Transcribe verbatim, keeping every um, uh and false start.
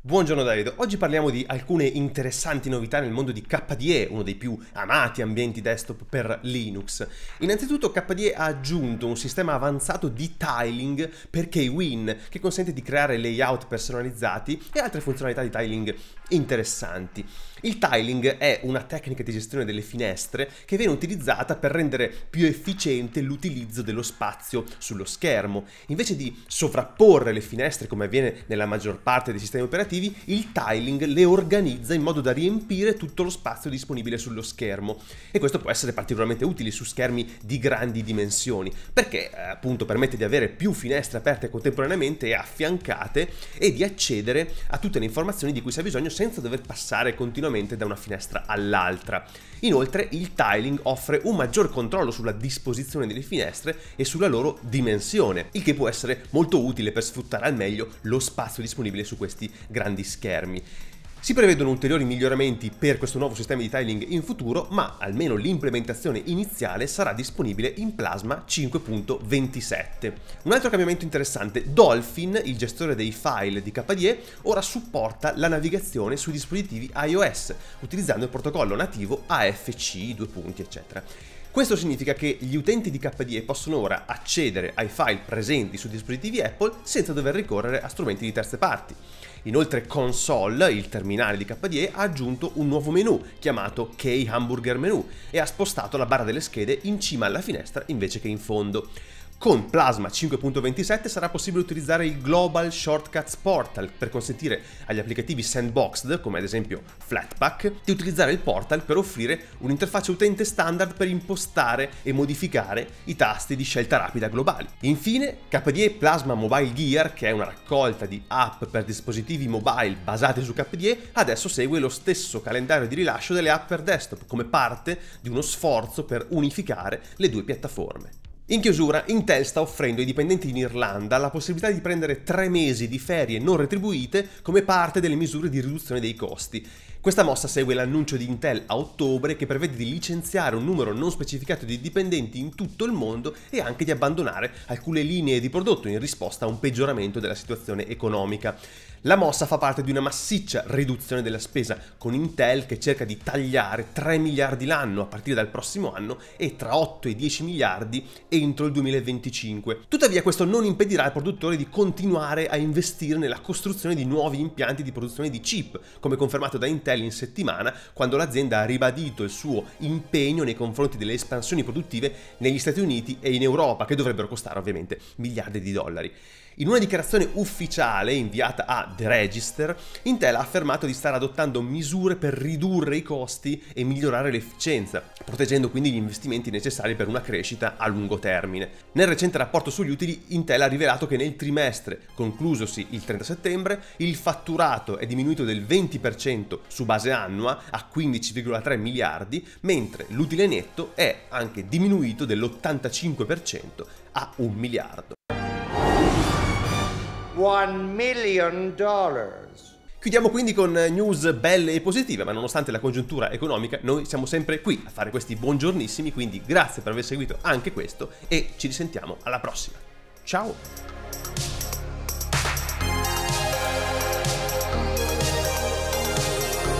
Buongiorno Davide, oggi parliamo di alcune interessanti novità nel mondo di K D E, uno dei più amati ambienti desktop per Linux. Innanzitutto K D E ha aggiunto un sistema avanzato di tiling per Kwin che consente di creare layout personalizzati e altre funzionalità di tiling interessanti. Il tiling è una tecnica di gestione delle finestre che viene utilizzata per rendere più efficiente l'utilizzo dello spazio sullo schermo. Invece di sovrapporre le finestre come avviene nella maggior parte dei sistemi operativi, il tiling le organizza in modo da riempire tutto lo spazio disponibile sullo schermo, e questo può essere particolarmente utile su schermi di grandi dimensioni perché eh, appunto permette di avere più finestre aperte contemporaneamente e affiancate e di accedere a tutte le informazioni di cui si ha bisogno senza dover passare continuamente da una finestra all'altra. Inoltre il tiling offre un maggior controllo sulla disposizione delle finestre e sulla loro dimensione, il che può essere molto utile per sfruttare al meglio lo spazio disponibile su questi grandi schermi. Si prevedono ulteriori miglioramenti per questo nuovo sistema di tiling in futuro, ma almeno l'implementazione iniziale sarà disponibile in Plasma cinque punto ventisette. Un altro cambiamento interessante: Dolphin, il gestore dei file di K D E, ora supporta la navigazione sui dispositivi iOS, utilizzando il protocollo nativo A F C due punti eccetera. Questo significa che gli utenti di K D E possono ora accedere ai file presenti su dispositivi Apple senza dover ricorrere a strumenti di terze parti. Inoltre Console, il terminale di K D E, ha aggiunto un nuovo menu chiamato Key Hamburger Menu e ha spostato la barra delle schede in cima alla finestra invece che in fondo. Con Plasma cinque punto ventisette sarà possibile utilizzare il Global Shortcuts Portal per consentire agli applicativi sandboxed, come ad esempio Flatpak, di utilizzare il portal per offrire un'interfaccia utente standard per impostare e modificare i tasti di scelta rapida globali. Infine, K D E Plasma Mobile Gear, che è una raccolta di app per dispositivi mobile basate su K D E, adesso segue lo stesso calendario di rilascio delle app per desktop, come parte di uno sforzo per unificare le due piattaforme. In chiusura, Intel sta offrendo ai dipendenti in Irlanda la possibilità di prendere tre mesi di ferie non retribuite come parte delle misure di riduzione dei costi. Questa mossa segue l'annuncio di Intel a ottobre, che prevede di licenziare un numero non specificato di dipendenti in tutto il mondo e anche di abbandonare alcune linee di prodotto in risposta a un peggioramento della situazione economica. La mossa fa parte di una massiccia riduzione della spesa, con Intel che cerca di tagliare tre miliardi l'anno a partire dal prossimo anno e tra otto e dieci miliardi entro il duemilaventicinque. Tuttavia questo non impedirà al produttore di continuare a investire nella costruzione di nuovi impianti di produzione di chip, come confermato da Intel in settimana, quando l'azienda ha ribadito il suo impegno nei confronti delle espansioni produttive negli Stati Uniti e in Europa, che dovrebbero costare ovviamente miliardi di dollari. In una dichiarazione ufficiale inviata a The Register, Intel ha affermato di stare adottando misure per ridurre i costi e migliorare l'efficienza, proteggendo quindi gli investimenti necessari per una crescita a lungo termine. Nel recente rapporto sugli utili, Intel ha rivelato che nel trimestre conclusosi il trenta settembre il fatturato è diminuito del venti per cento su base annua a quindici virgola tre miliardi, mentre l'utile netto è anche diminuito dell'ottantacinque per cento a un miliardo. One million dollars. Chiudiamo quindi con news belle e positive, ma nonostante la congiuntura economica noi siamo sempre qui a fare questi buongiornissimi, quindi grazie per aver seguito anche questo e ci risentiamo alla prossima. Ciao!